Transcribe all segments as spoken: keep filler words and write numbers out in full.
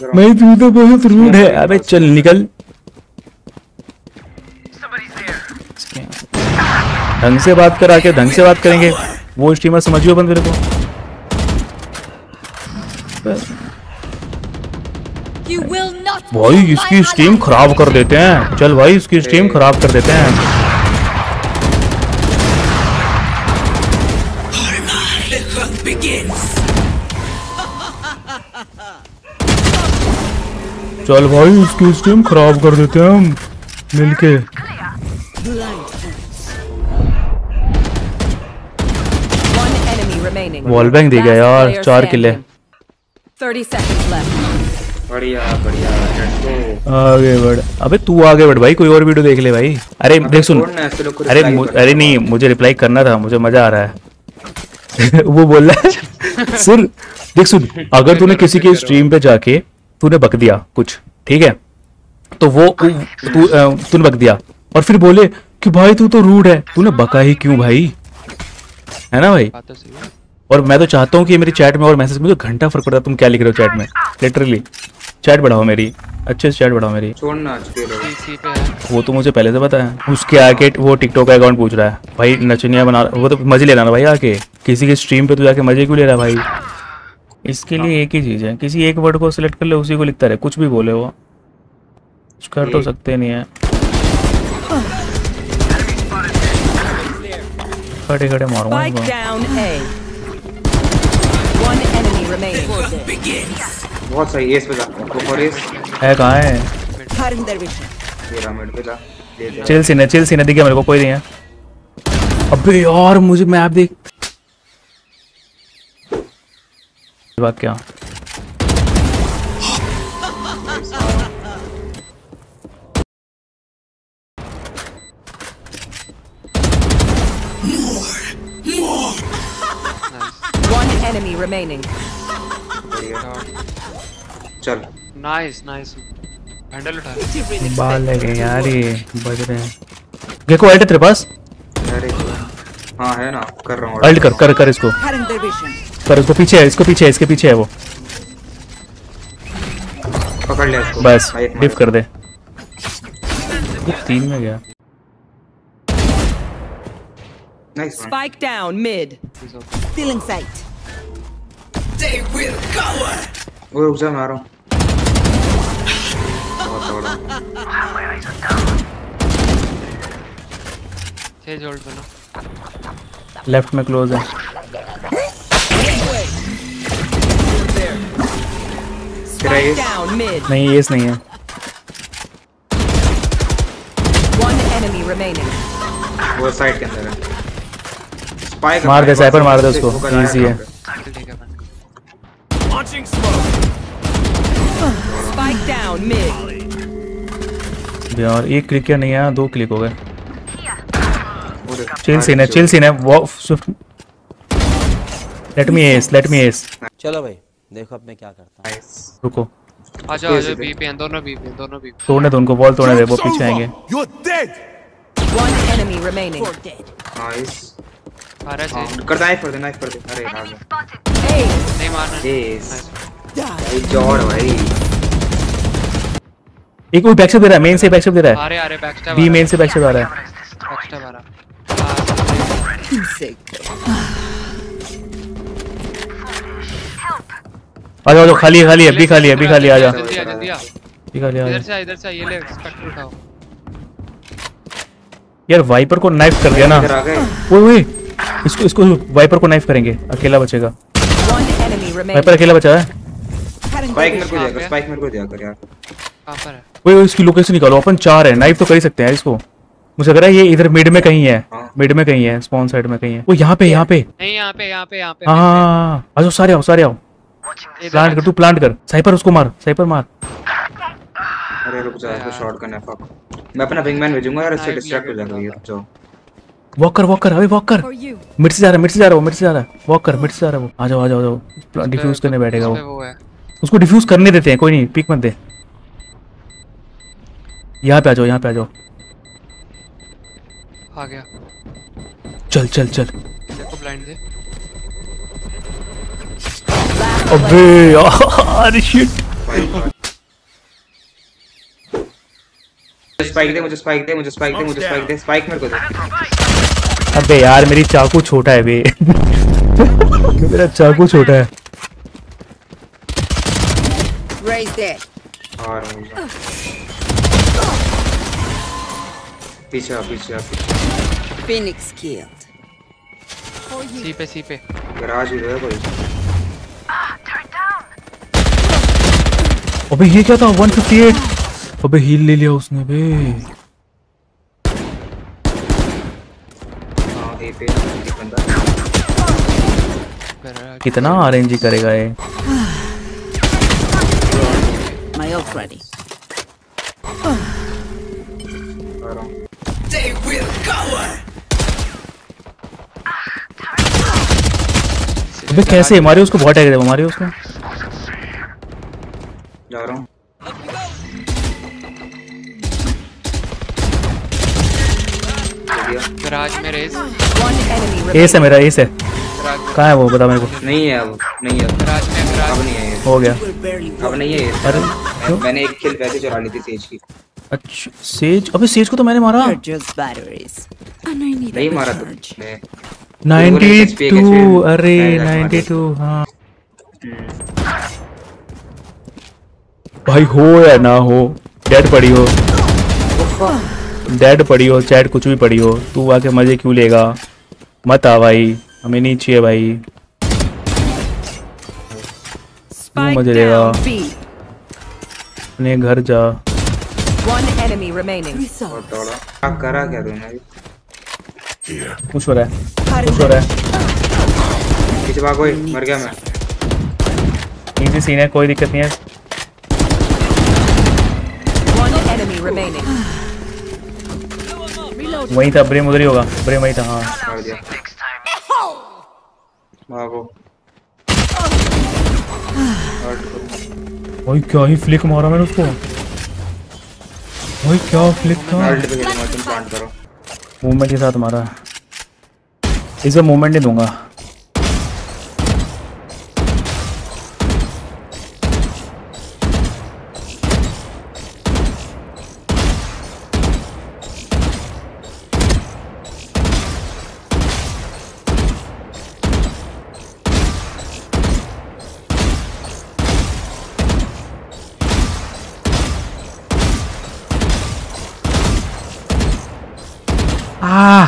मैं तू तो बहुत रूड है। अबे चल निकल। ढंग से बात कर, आके ढंग से बात करेंगे। वो स्ट्रीमर समझियो बंद मेरे को। भाई इसकी स्ट्रीम खराब कर देते हैं। चल भाई इसकी स्ट्रीम खराब कर देते हैं। चल भाई इसकी स्ट्रीम खराब कर देते हैं हम मिलके। वॉल बैंक दे गया यार, चार किले। बढ़िया बढ़िया आगे बढ़। अबे तू आगे बढ़ भाई, कोई और वीडियो देख ले भाई। अरे देख सुन, अरे अरे नहीं मुझे रिप्लाई करना था, मुझे मजा आ रहा है। वो बोल रहा है सुन, देख सुन, अगर तूने किसी के स्ट्रीम पे जाके तूने बक दिया कुछ, ठीक है, तो वो तू तूने बक दिया और फिर बोले कि भाई तू तो रूड है, तूने बका ही क्यों भाई, है ना भाई। और मैं तो चाहता हूँ कि मेरी चैट में और मैसेज में, मुझे घंटा फर्क पड़ता है तुम क्या लिख रहे हो चैट में। लिटरली चैट बढ़ाओ मेरी, अच्छे से चैट बढ़ाओ मेरी। छोड़ना वो तो मुझे पहले से पता है। उसके आके वो टिकटॉक का अकाउंट पूछ रहा है भाई, नचनिया बना, वो तो मजे ले रहा ना भाई, आके किसी के स्ट्रीम पे तो जाके मजे क्यों ले रहा है भाई। इसके लिए एक ही चीज है, किसी एक वर्ड को सिलेक्ट कर ले, उसी को लिखता रहे, कुछ भी बोले वो, कुछ कर तो सकते नहीं है। खड़े खड़े मारूंगा। बहुत सही, एस पे जा, ऊपर एस है। कहाँ है? तेरा मिड पे जा। चिल सीन है, चिल सीन है, दिख गया मेरे को, कोई नहीं है। अबे यार मुझे मैप देख, बात क्या। One enemy remaining. चल नाइस नाइस, हैंडल उठा। बाल लगे यार, ये बज रहे हैं। गेको अल्ट तेरे पास? अरे हाँ है ना, कर रहा हूँ। अल्ट कर कर कर इसको कर, इसको पीछे है, इसको पीछे है, इसके पीछे है वो। पकड़ ले इसको बस, डिफ कर दे। तीन में गया। Nice. Spike down mid. Still in sight. They will cover. वो रुक जा, मारो। छह होल्ड बना। लेफ्ट में क्लोज है। Spike down mid. नहीं एस नहीं है। One enemy remaining. वो साइड के अंदर है। स्पाइक मार दे, साइपर मार दे उसको, इजी है। Spike down mid. यार एक क्लिक क्या नहीं आया, दो क्लिक हो गए। चिल सीन है, चिल सीन है। वो swift, let me ace, let me ace. चलो भाई देखो अब मैं क्या करता हूं। रुको, आ जाओ आ जाओ, बी पे हैं दोनों, बी पे हैं दोनों, बी पे। तोड़ने दो उनको, बॉल तोड़ने दे, वो पीछे आएंगे। One enemy remaining. नाइस। आ रहा है, कर दे, नाइफ कर दे, नाइफ कर दे। अरे आ गया। नहीं मारना। यस भाई, जोड़ भाई। एक वो बैकस्टेप दे रहा है, मेन से बैकस्टेप दे रहा है। अरे अरे बैकस्टेप, बी मेन से बैकस्टेप आ रहा है। बैकस्टेप आ रहा। आ जाओ, खाली है, खाली है, बी खाली है, बी खाली, आ जा जल्दी आ जल्दी आ। बी खाली, आ इधर जा। से इधर से ये ले, स्पेक्टर उठाओ। यार वाइपर को नाइफ कर दिया ना। ओए ओए, इसको इसको वाइपर को नाइफ करेंगे, अकेला बचेगा। वाइपर अकेला बचा है। स्पाइक मेरे को दिया कर, स्पाइक मेरे को दिया कर यार। कहां पर है? ओए ओए, इसकी लोकेशन निकालो, अपन चार है, नाइफ तो कर ही सकते हैं इसको। मुझे लग रहा है ये इधर मिड में कहीं है, मिड में कहीं है, स्पॉन साइड में कहीं है। वो यहाँ पे, यहाँ पे नहीं, यहाँ पे यहाँ पे यहाँ पे। हाँ आ जाओ, सारे आओ, सारे आओ। प्लांट कर, तू प्लांट कर। साइपर उसको मार, साइपर मार। अरे रुक जा, इसको शॉट करना है। फक, मैं अपना विंगमैन भेजूंगा यार, इससे डिस्ट्रैक्ट हो जाएगा ये। जाओ वॉक कर, वॉक कर, अबे वॉक कर। मिड से जा रहा है, मिड से जा रहा है वो, मिड से जा रहा है। वॉक कर, मिड से जा रहा है वो। आ जाओ आ जाओ आ जाओ, डिफ्यूज करने बैठेगा वो। उसको डिफ्यूज करने देते हैं, कोई नहीं, पिक मत दे। यहाँ पे आ जाओ, यहाँ पे आ जाओ। आ गया। चल चल चल। देखो ब्लाइंड दे। अबे यार शिट। स्पाइक दे, मुझे स्पाइक दे, मुझे स्पाइक दे, मुझे स्पाइक दे, स्पाइक मेरे को दे। अबे यार मेरी चाकू छोटा है बे। मेरा चाकू छोटा है। Raise dead. और पीछे पीछे पीछे। Phoenix killed. सी पे सी पे गैराज भी है कोई। अबे ये क्या था वन फिफ्टी एट। अबे हील ले लिया उसने बे। हाँ ए पे बंदा। कितना आरएनजी करेगा ये। My ult ready. They will cover. अबे कैसे मारे उसको, बहुत टैग दे मारे उसको। जा रहा हूँ। गैराज में रेस। One enemy एस remaining. है मेरा, एस है। गैराज में कहाँ है वो बता मेरे को। नहीं है अब, नहीं है गैराज में अब गैराज नहीं है ये। हो गया। अब नहीं है ये। अरे क्यों? मैंने एक किल वैसे चुरा ली थी सेज की। अच्छा सेज, अबे सेज को तो मैंने मारा। Just batteries. And I need नहीं a मारा recharge. तुमने। बानवे अरे बानवे हाँ भाई हो या ना हो, डेड पड़ी हो, डेड पड़ी हो, चैट कुछ भी पड़ी हो, तू आके मजे क्यों लेगा। मत आ भाई, हमें नहीं चाहिए भाई। Spike मजे लेगा। down B. अपने घर जा। One enemy remaining. और दौड़ा। क्या करा क्या तूने? खुश हो रहा है, खुश हो रहा है। पीछे भाग कोई, मर गया मैं। इजी सीन है, कोई दिक्कत नहीं है। One enemy remaining. वहीं था ब्रेम, उधर ही होगा। ब्रेम वहीं था हाँ। मार दिया। भागो। भाई क्या ही फ्लिक मारा मैंने उसको। भाई क्या फ्लिक था। अल्ट पे खेलूंगा, तुम प्लांट करो। मूवमेंट के साथ मारा। इसे मूवमेंट नहीं दूंगा। आ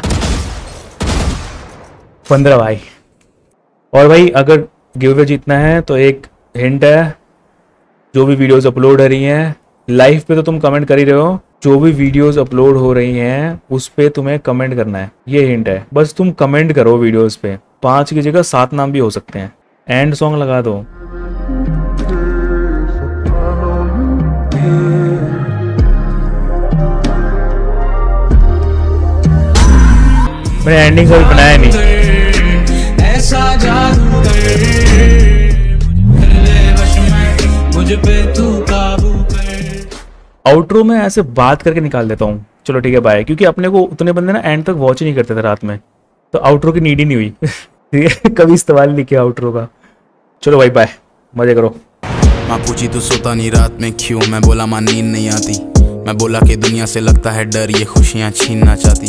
पंद्रह भाई। और भाई अगर गिवअवे जीतना है तो एक हिंट है, जो भी वीडियोस अपलोड हो रही हैं लाइव पे तो तुम कमेंट कर ही रहे हो, जो भी वीडियोस अपलोड हो रही हैं उस पे तुम्हें कमेंट करना है। ये हिंट है, बस तुम कमेंट करो वीडियोस पे। पांच की जगह सात नाम भी हो सकते हैं। एंड सॉन्ग लगा दो। मैंने एंडिंग कभी बनाया नहीं। ऐसा जादू कर ले बस मैं, मुझ पे तू काबू कर। आउटरो में ऐसे बात करके निकाल देता हूँ। चलो ठीक है बाय, क्योंकि अपने को उतने बंदे ना एंड तक वॉच ही नहीं करते थे रात में, तो आउटरो की नीड ही नहीं हुई। ठीक है कभी इस्तेमाल नहीं किया आउटरो का। चलो भाई बाय, मजे करो। माँ पूछी तू सोता नहीं रात में क्यों, मैं बोला माँ नींद नहीं आती। मैं बोला कि दुनिया से लगता है डर, ये खुशियाँ छीनना चाहती।